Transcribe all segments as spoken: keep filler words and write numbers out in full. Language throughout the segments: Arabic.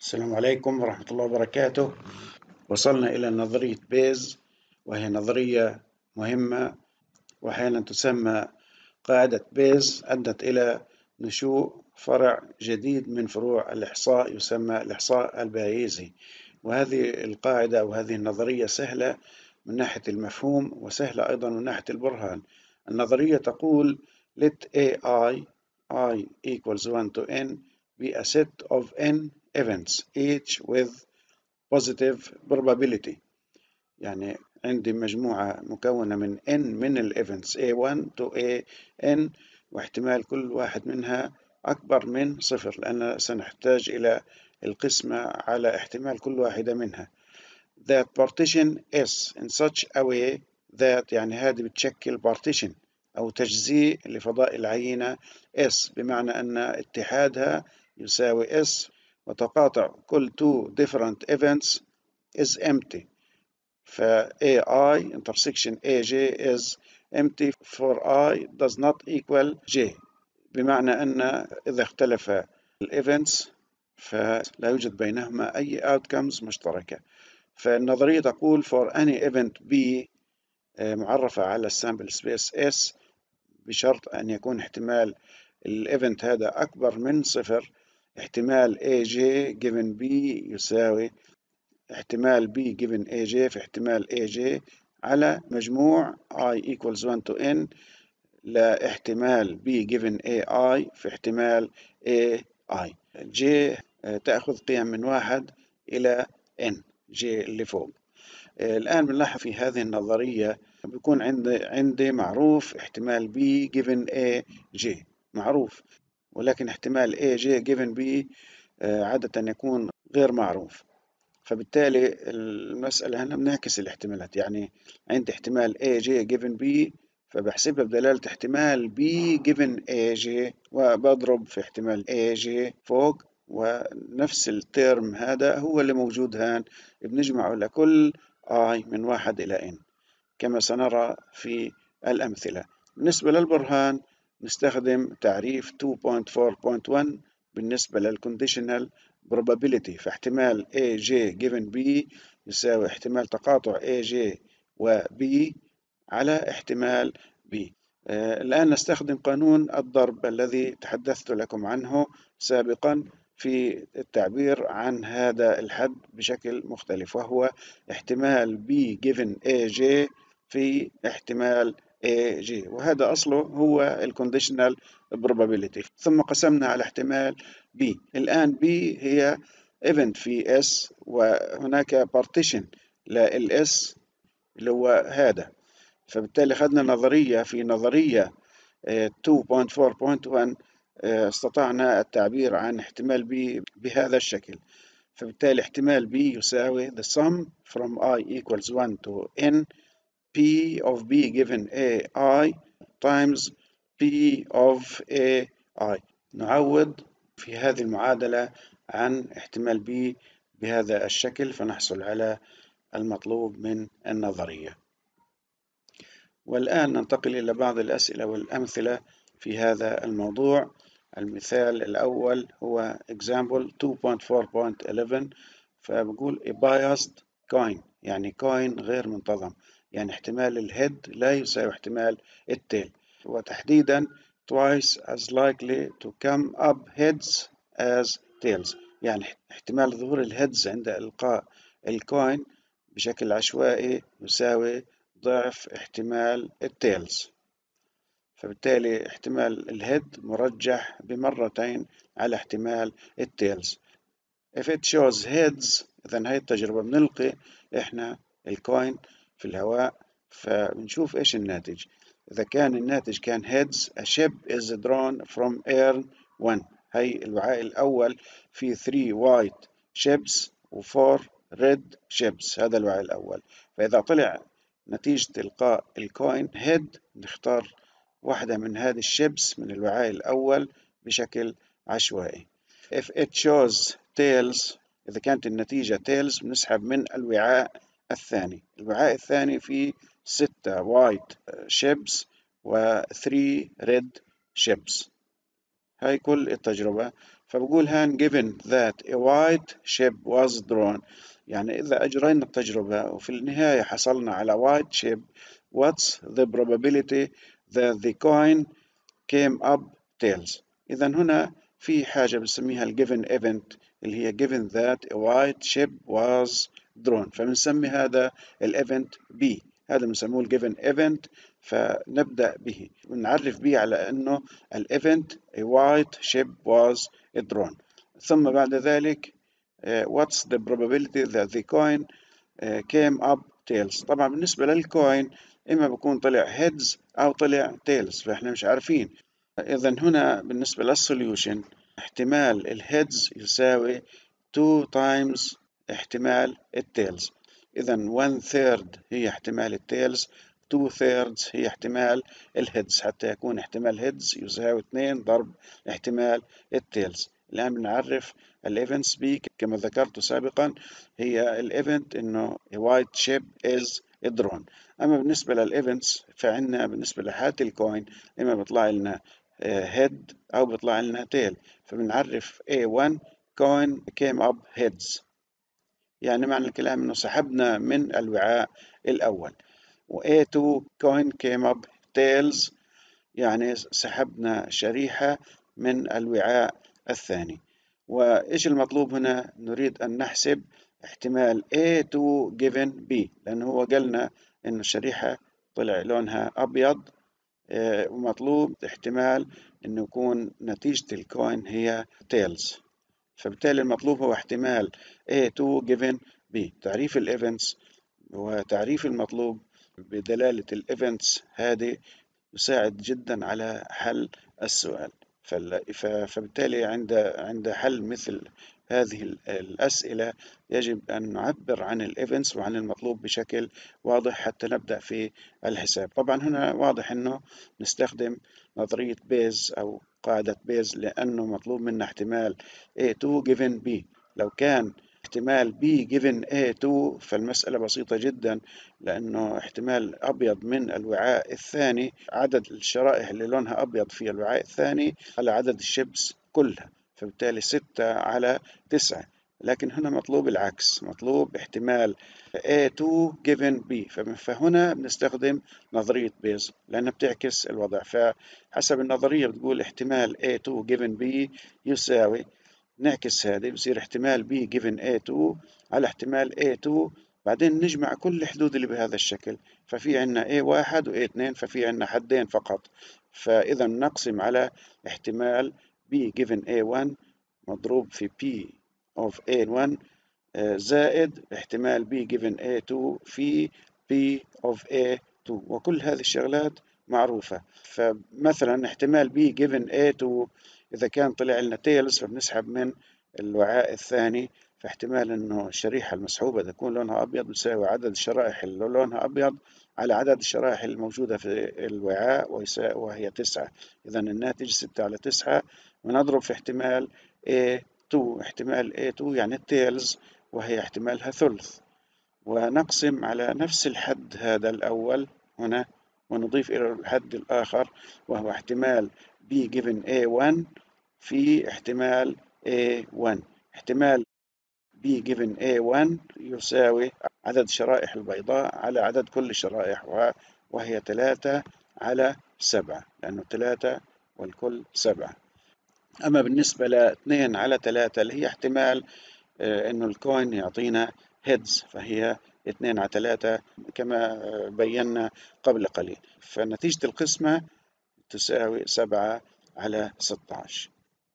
السلام عليكم ورحمة الله وبركاته. وصلنا إلى نظرية بيز، وهي نظرية مهمة وأحيانا تسمى قاعدة بيز. أدت إلى نشوء فرع جديد من فروع الإحصاء يسمى الإحصاء البايزي. وهذه القاعدة أو هذه النظرية سهلة من ناحية المفهوم وسهلة أيضا من ناحية البرهان. النظرية تقول let AI I equals one to n be a set of n events each with positive probability. يعني عندي مجموعة مكونة من n من ال events إيه واحد to إيه إن، واحتمال كل واحد منها أكبر من صفر، لأن سنحتاج إلى القسمة على احتمال كل واحدة منها. That partition S in such a way that يعني هذه بتشكل partition أو تجزيء لفضاء العينة S، بمعنى أن اتحادها يساوي S، وتقاطع كل two different events is empty. ف إيه آي intersection إيه جي is empty for I does not equal J، بمعنى أن إذا اختلف ال events فلا يوجد بينهما أي outcomes مشتركة. فالنظرية تقول for any event B معرفة على السامبل سبيس S بشرط أن يكون احتمال الايفنت هذا أكبر من صفر، احتمال إيه جي given B يساوي احتمال B given إيه جي في احتمال إيه جي على مجموع I equals one to n لا احتمال B given إيه آي في احتمال إيه آي. J تأخذ قيم من واحد إلى n، J اللي فوق. الآن بنلاحظ في هذه النظرية بيكون عندي عندي معروف احتمال B given A J معروف، ولكن احتمال A J given B عادة يكون غير معروف. فبالتالي المسألة هنا بنعكس الاحتمالات، يعني عندي احتمال A J given B فبحسبها بدلالة احتمال B given A J وبضرب في احتمال A J فوق، ونفس الترم هذا هو اللي موجود هان بنجمعه لكل I من واحد إلى n كما سنرى في الأمثلة. بالنسبة للبرهان نستخدم تعريف اثنين نقطة أربعة نقطة واحد بالنسبة للconditional probability، فاحتمال A J given B يساوي احتمال تقاطع A J و B على احتمال B. آه الآن نستخدم قانون الضرب الذي تحدثت لكم عنه سابقا في التعبير عن هذا الحد بشكل مختلف، وهو احتمال B given A J في احتمال A J، وهذا أصله هو الconditional probability. ثم قسمنا على احتمال B. الآن B هي event في S، وهناك partition لل S اللي هو هذا. فبالتالي أخذنا نظرية في نظرية اثنين نقطة أربعة نقطة واحد استطعنا التعبير عن احتمال B بهذا الشكل. فبالتالي احتمال B يساوي the sum from I equals one to n P of B given A I times P of A I. نعوض في هذه المعادلة عن احتمال B بهذا الشكل فنحصل على المطلوب من النظرية. والآن ننتقل إلى بعض الأسئلة والأمثلة في هذا الموضوع. المثال الأول هو example اثنين نقطة أربعة نقطة واحد واحد، فبقول a biased coin، يعني coin غير منتظم، يعني احتمال الهيد لا يساوي احتمال التيل، وتحديدا twice as likely to come up heads as tails، يعني احتمال ظهور الهيدز عند إلقاء الكوين بشكل عشوائي يساوي ضعف احتمال التيلز. فبالتالي احتمال الهيد مرجح بمرتين على احتمال التيلز. if it shows heads، إذن هاي التجربة بنلقي إحنا الكوين في الهواء فبنشوف إيش الناتج. إذا كان الناتج كان heads a ship is drawn from air one، هاي الوعاء الأول في three white ships و four red ships، هذا الوعاء الأول. فإذا طلع نتيجة إلقاء الكوين head نختار واحدة من هذه الشيبس من الوعاء الأول بشكل عشوائي. if it shows tails، إذا كانت النتيجة tails بنسحب من الوعاء الثاني. الوعاء الثاني فيه ستة white ships و three red ships. هاي كل التجربة. فبقول هان given that a white ship was drawn، يعني إذا أجرينا التجربة وفي النهاية حصلنا على white ship، what's the probability that the coin came up tails؟ إذا هنا في حاجة بنسميها ال given event اللي هي given that a white ship was drawn، فبنسمي هذا ال event B، هذا بنسموه ال given event، فنبدأ به ونعرف به على أنه ال event a white ship was drawn. ثم بعد ذلك uh, what's the probability that the coin uh, came up tails؟ طبعا بالنسبة للكوين إما بيكون طلع heads أو طلع tails، فإحنا مش عارفين. إذا هنا بالنسبة للسوليوشن احتمال الهيدز يساوي two times احتمال التيلز. إذا one third هي احتمال التيلز، two thirds هي احتمال الهيدز، حتى يكون احتمال هيدز يساوي اثنين ضرب احتمال التيلز. الآن بنعرف الايفنتس بي كما ذكرت سابقا، هي الايفنت انه white ship is drawn. اما بالنسبة للايفنتس فعندنا بالنسبة لحالة الكوين اما بيطلع لنا head أو بيطلع لنا tail، فبنعرف إيه وان coin came up heads، يعني معنى الكلام إنه سحبنا من الوعاء الأول، و إيه تو coin came up tails، يعني سحبنا شريحة من الوعاء الثاني. وإيش المطلوب هنا؟ نريد أن نحسب احتمال إيه تو given B، لأنه هو قالنا إنه الشريحة طلع لونها أبيض، ومطلوب احتمال انه يكون نتيجة الكوين هي tails، فبالتالي المطلوب هو احتمال إيه تو given B. تعريف الايفنتس وتعريف المطلوب بدلالة الايفنتس هذه يساعد جدا على حل السؤال. فبالتالي عند عند حل مثل هذه الأسئلة يجب أن نعبر عن الإيفنتس وعن المطلوب بشكل واضح حتى نبدأ في الحساب. طبعا هنا واضح أنه نستخدم نظرية بيز أو قاعدة بيز، لأنه مطلوب منا احتمال إيه تو given B. لو كان احتمال B given إيه تو فالمسألة بسيطة جدا، لأنه احتمال أبيض من الوعاء الثاني عدد الشرائح اللي لونها أبيض في الوعاء الثاني على عدد الشيبس كلها، فبالتالي ستة على تسعة. لكن هنا مطلوب العكس، مطلوب احتمال إيه تو given B، فهنا بنستخدم نظرية بيز لأنها بتعكس الوضع. فحسب النظرية بتقول احتمال إيه تو given B يساوي، نعكس هذه بصير احتمال B given إيه تو على احتمال إيه تو، بعدين نجمع كل الحدود اللي بهذا الشكل، ففي عنا إيه واحد و إيه اثنين، ففي عنا حدين فقط. فإذا نقسم على احتمال B given إيه وان مضروب في P of إيه وان زائد احتمال B given إيه تو في P of إيه تو، وكل هذه الشغلات معروفة. فمثلا احتمال B given إيه تو إذا كان طلع لنا tails فبنسحب من الوعاء الثاني، فاحتمال إنه الشريحة المسحوبة تكون لونها أبيض بيساوي عدد الشرائح اللي لونها أبيض على عدد الشرائح الموجودة في الوعاء وهي تسعة. إذا الناتج ستة على تسعة، ونضرب في احتمال إيه تو، احتمال إيه تو يعني التيلز وهي احتمالها ثلث، ونقسم على نفس الحد هذا الأول هنا ونضيف إلى الحد الآخر وهو احتمال B given إيه وان في احتمال إيه وان. احتمال B given إيه وان يساوي عدد شرائح البيضاء على عدد كل الشرائح، وهي ثلاثة على سبعة، لأنه ثلاثة والكل سبعة. أما بالنسبة لاثنين على ثلاثة اللي هي احتمال إنه الكوين يعطينا هيدز، فهي اثنين على ثلاثة كما بينا قبل قليل، فنتيجة القسمة تساوي سبعة على ستة عشر.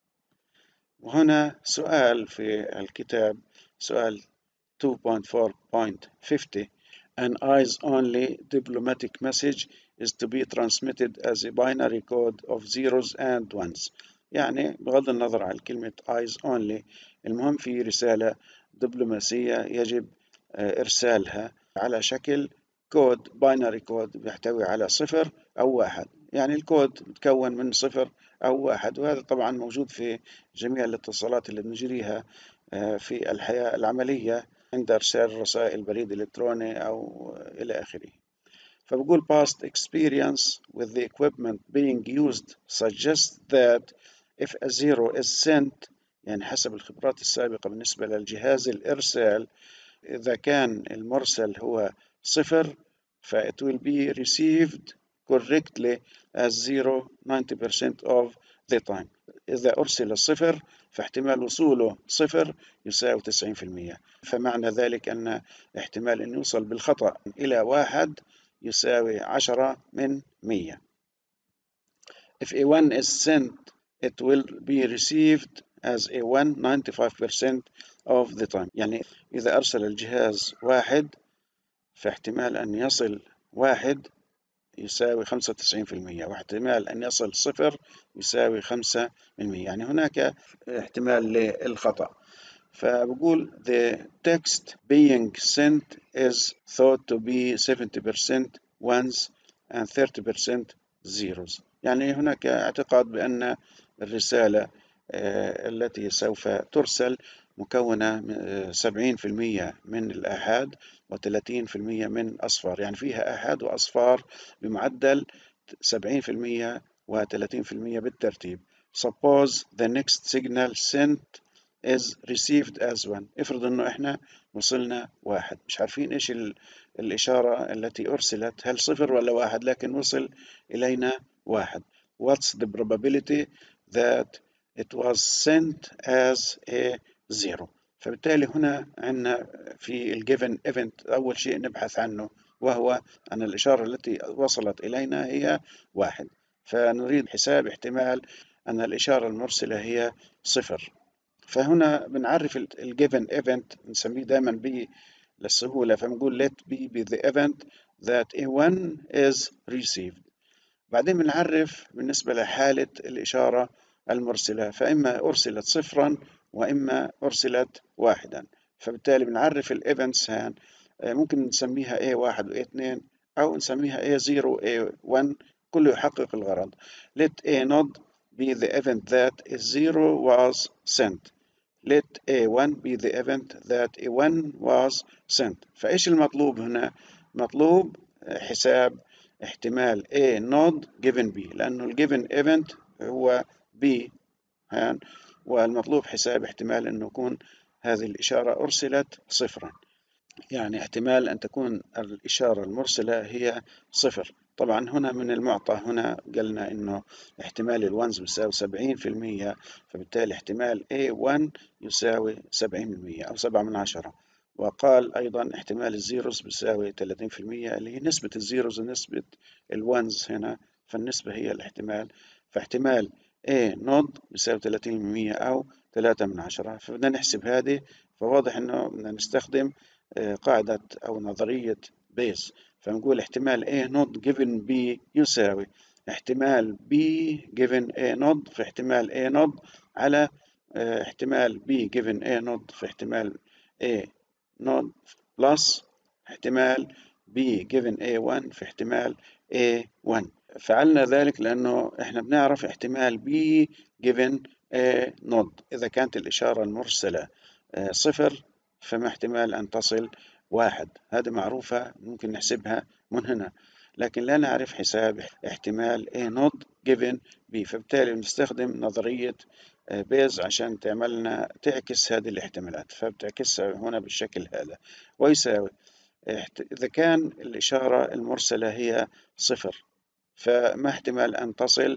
وهنا سؤال في الكتاب، سؤال two point four point fifty. An eyes-only diplomatic message is to be transmitted as a binary code of zeros and ones. يعني بغض النظر عن كلمة eyes only، المهم في رسالة دبلوماسية يجب إرسالها على شكل كود binary كود بيحتوي على صفر أو واحد، يعني الكود متكون من صفر أو واحد، وهذا طبعا موجود في جميع الاتصالات اللي بنجريها في الحياة العملية عند إرسال رسائل بريد إلكتروني أو إلى آخره. فبقول past experience with the equipment being used suggests that if a zero is sent يعني حسب الخبرات السابقة بالنسبة للجهاز الإرسال، إذا كان المرسل هو صفر ف it will be received correctly as zero ninety percent of the time. إذا أرسل صفر فاحتمال وصوله صفر يساوي تسعين في المية، فمعنى ذلك أن احتمال أن يوصل بالخطأ إلى واحد يساوي عشرة من مية. If a one is sent, it will be received as a one ninety-five percent of the time. يعني إذا أرسل الجهاز واحد فاحتمال أن يصل واحد يساوي خمسة وتسعين في المية، واحتمال أن يصل صفر يساوي خمسة بالمية، يعني هناك احتمال للخطأ. فبقول the text being sent is thought to be seventy percent ones and thirty percent zeros. يعني هناك اعتقاد بأن الرسالة التي سوف ترسل مكونة سبعين في المية من الآحاد وثلاثين في المية من أصفار، يعني فيها آحاد وأصفار بمعدل سبعين في المية وثلاثين في المية بالترتيب. Suppose the next signal sent is received as one. افرض انه احنا وصلنا واحد، مش عارفين ايش الاشارة التي ارسلت، هل صفر ولا واحد، لكن وصل الينا واحد. What's the probability that it was sent as a zero؟ فبالتالي هنا عندنا في ال given event أول شيء نبحث عنه وهو أن الإشارة التي وصلت إلينا هي واحد، فنريد حساب احتمال أن الإشارة المرسلة هي صفر. فهنا بنعرف ال given event نسميه دائما ب للسهولة، فنقول let b be the event that a one is received. بعدين بنعرف بالنسبة لحالة الإشارة المرسلة، فإما أرسلت صفرا وإما أرسلت واحدا، فبالتالي بنعرف الإيفنتس هان ممكن نسميها إيه واحد و إيه اثنين أو نسميها إيه صفر و إيه واحد، كله يحقق الغرض. Let A node be the event that a zero was sent. Let A one be the event that A one was sent. فإيش المطلوب هنا؟ مطلوب حساب احتمال A node given B، لأنه ال given event هو B هان، والمطلوب حساب احتمال أنه يكون هذه الإشارة أرسلت صفرا، يعني احتمال أن تكون الإشارة المرسلة هي صفر. طبعا هنا من المعطى هنا قلنا إنه احتمال الونز بيساوي سبعين في المية، فبالتالي احتمال إيه واحد يساوي سبعين بالمية أو سبعة من عشرة. وقال أيضا احتمال الزيروز بيساوي ثلاثين في المية اللي هي نسبة الزيروز ونسبة الونز هنا، فالنسبة هي الاحتمال، فاحتمال A نود بيساوي ثلاثين بالمية أو ثلاثة من عشرة. فبدنا نحسب هذه، فواضح إنه بدنا نستخدم قاعدة أو نظرية بيز، فنقول احتمال A نود given B يساوي احتمال B given A نود في احتمال A نود على احتمال B given A نود في احتمال A نود بلس احتمال B given A واحد في احتمال A واحد. فعلنا ذلك لأنه احنا بنعرف احتمال B given A نود إذا كانت الإشارة المرسلة صفر فما احتمال أن تصل واحد، هذه معروفة ممكن نحسبها من هنا، لكن لا نعرف حساب احتمال A نود given B، فبالتالي بنستخدم نظرية بيز عشان تعملنا تعكس هذه الاحتمالات، فبتعكسها هنا بالشكل هذا. ويساوي إذا كان الإشارة المرسلة هي صفر فما احتمال أن تصل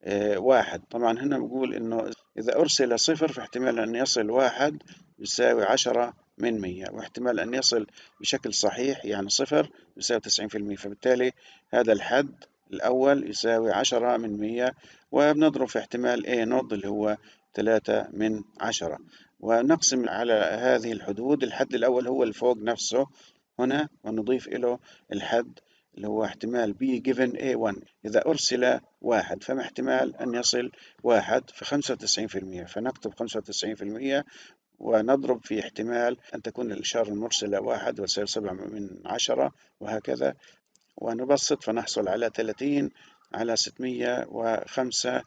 واحد. طبعا هنا بقول إنه إذا أرسل صفر فاحتمال أن يصل واحد يساوي عشرة من مية، واحتمال أن يصل بشكل صحيح يعني صفر يساوي تسعين في المية، فبالتالي هذا الحد الأول يساوي عشرة من مية، وبنضرب في احتمال A نود اللي هو ثلاثة من عشرة، ونقسم على هذه الحدود. الحد الأول هو اللي فوق نفسه هنا، ونضيف له الحد اللي هو احتمال B given A واحد إذا أرسل واحد، فما احتمال أن يصل واحد في خمسة وتسعين في المية، فنكتب خمسة وتسعين في المية ونضرب في احتمال أن تكون الإشارة المرسلة واحد وتساوي سبعة من عشرة وهكذا، ونبسط فنحصل على ثلاثين على ستمية وخمسة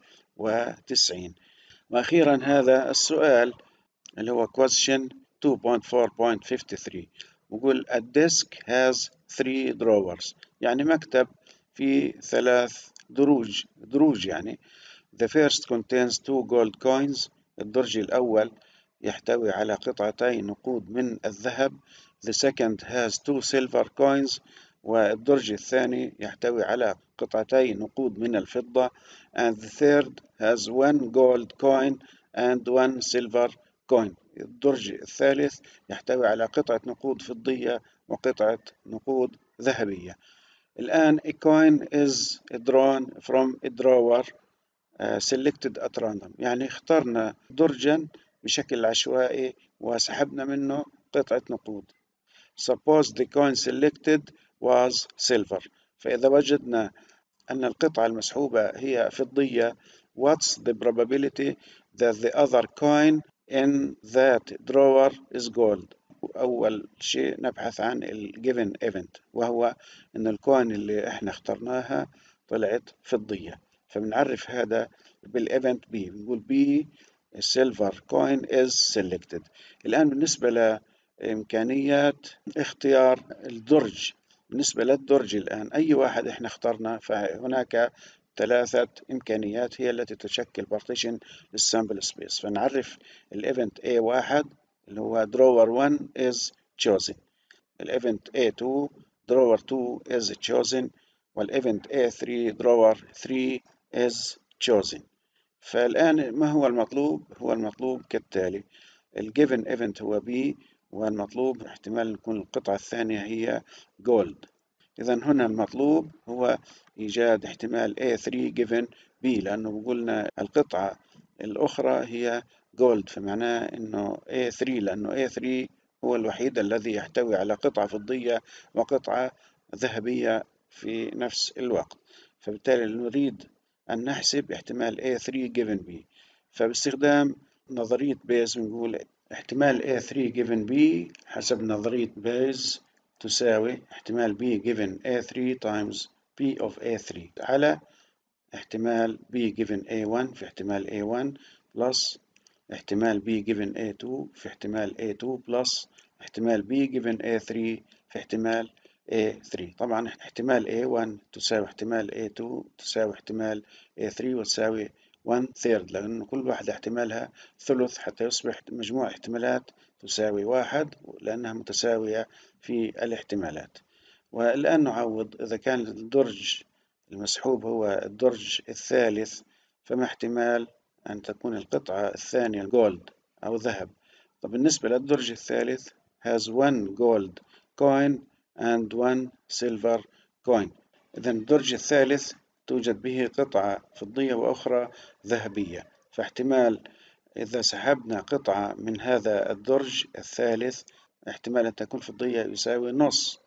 وتسعين. وأخيرا هذا السؤال اللي هو question two point four point fifty-three ويقول a desk has three drawers، يعني مكتب في ثلاث دروج دروج يعني. The first contains two gold coins الدرج الأول يحتوي على قطعتي نقود من الذهب. The second has two silver coins. والدرج الثاني يحتوي على قطعتي نقود من الفضة. And the third has one gold coin and one silver coin. الدرج الثالث يحتوي على قطعة نقود فضية وقطعة نقود ذهبية. الآن a coin is drawn from a drawer uh, selected at random، يعني اخترنا درجا بشكل عشوائي وسحبنا منه قطعة نقود. Suppose the coin selected was silver. فإذا وجدنا أن القطعة المسحوبة هي فضية، what's the probability that the other coin in that drawer is gold؟ أول شيء نبحث عن ال given event، وهو أن الكوين اللي إحنا اخترناها طلعت فضية، فبنعرف هذا بالإيفنت B، بنقول B silver coin is selected. الآن بالنسبة لإمكانيات اختيار الدرج، بالنسبة للدرج الآن أي واحد إحنا اخترنا، فهناك ثلاثة إمكانيات هي التي تشكل partition للسامبل سبيس. فنعرف الإيفنت إيه واحد اللي هو drawer one is chosen، الإيفنت إيه two drawer two is chosen، والإيفنت إيه three drawer three is chosen. فالآن ما هو المطلوب؟ هو المطلوب كالتالي: الجيفن ايفنت هو B، والمطلوب احتمال يكون القطعة الثانية هي gold. إذا هنا المطلوب هو إيجاد احتمال إيه three given B، لأنه قلنا القطعة الأخرى هي gold، فمعناه إنه إيه three، لأنه إيه three هو الوحيد الذي يحتوي على قطعة فضية وقطعة ذهبية في نفس الوقت. فبالتالي نريد أن نحسب احتمال إيه three given B. فباستخدام نظرية بيز بنقول احتمال إيه three given B حسب نظرية بيز تساوي احتمال B given إيه three times P of إيه three على احتمال B given إيه one في احتمال إيه one plus احتمال B given إيه two في احتمال إيه two plus احتمال B given إيه three في احتمال إيه three. طبعا احتمال إيه one تساوي احتمال إيه two تساوي احتمال إيه three وتساوي one third، لأن كل واحدة احتمالها ثلث حتى يصبح مجموع احتمالات تساوي واحد، لأنها متساوية في الاحتمالات. والآن نعوض. إذا كان الدرج المسحوب هو الدرج الثالث، فما احتمال أن تكون القطعة الثانية جولد أو ذهب؟ طب بالنسبة للدرج الثالث has one gold coin and one silver coin. إذا الدرج الثالث توجد به قطعة فضية وأخرى ذهبية، فاحتمال إذا سحبنا قطعة من هذا الدرج الثالث احتمال أن تكون فضية يساوي نص،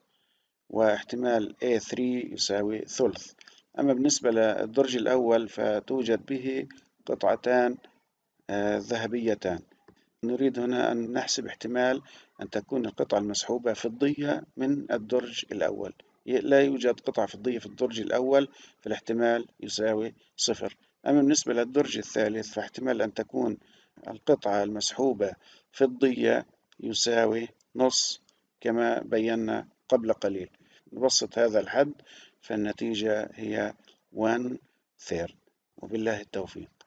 واحتمال إيه three يساوي ثلث. أما بالنسبة للدرج الأول فتوجد به قطعتان آه ذهبيتان. نريد هنا أن نحسب احتمال أن تكون القطعة المسحوبة فضية من الدرج الأول. لا يوجد قطعة فضية في الدرج الأول، فالاحتمال يساوي صفر. أما بالنسبة للدرج الثالث فاحتمال أن تكون القطعة المسحوبة فضية يساوي نص، كما بينا قبل قليل. نبسط هذا الحد، فالنتيجة هي one third. وبالله التوفيق.